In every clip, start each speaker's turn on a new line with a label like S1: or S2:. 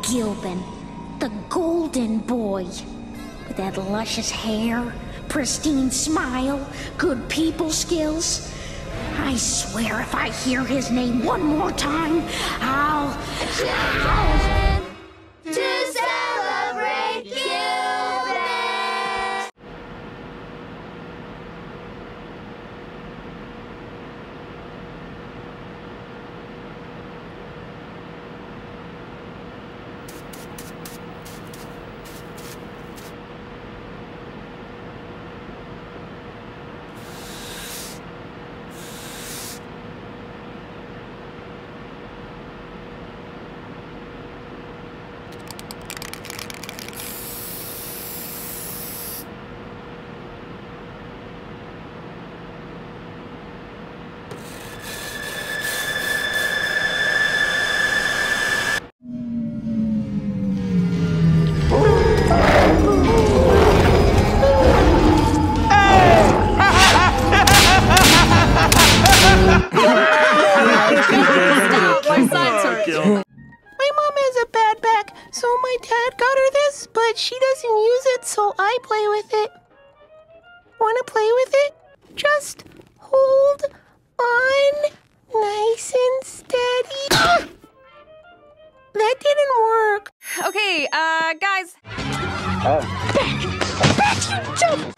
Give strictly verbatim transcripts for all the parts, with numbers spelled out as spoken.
S1: Gilben, the golden boy. With that luscious hair, pristine smile, good people skills. I swear if I hear his name one more time, I'll...
S2: To celebrate Gilben!
S3: My mom has a bad back, so my dad got her this, but she doesn't use it, so I play with it. Wanna play with it? Just hold on nice and steady. That didn't work.
S4: Okay, uh, guys.
S3: Back! Back! Jump!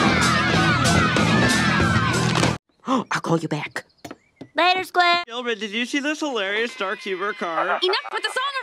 S3: I'll call you back.
S2: Later, Square.
S5: Gilbert, did you see this hilarious Dark Humor car?
S4: Enough with the song